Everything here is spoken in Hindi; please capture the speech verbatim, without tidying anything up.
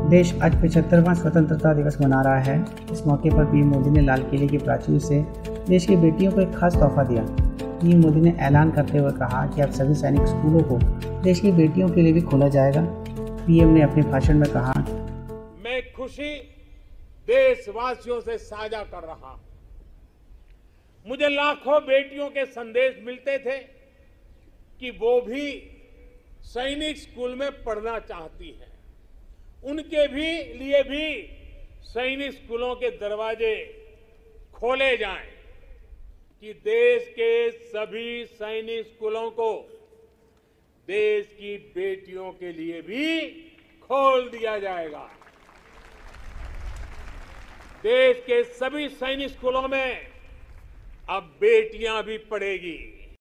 देश आज पचहत्तरवां स्वतंत्रता दिवस मना रहा है। इस मौके पर पीएम मोदी ने लाल किले की प्राचीर से देश की बेटियों को एक खास तोहफा दिया। पीएम मोदी ने ऐलान करते हुए कहा कि अब सभी सैनिक स्कूलों को देश की बेटियों के लिए भी खोला जाएगा। पीएम ने अपने भाषण में कहा, मैं खुशी देशवासियों से साझा कर रहा हूं। मुझे लाखों बेटियों के संदेश मिलते थे कि वो भी सैनिक स्कूल में पढ़ना चाहती हैं। उनके भी लिए भी सैनिक स्कूलों के दरवाजे खोले जाएं कि देश के सभी सैनिक स्कूलों को देश की बेटियों के लिए भी खोल दिया जाएगा। देश के सभी सैनिक स्कूलों में अब बेटियां भी पढ़ेगी।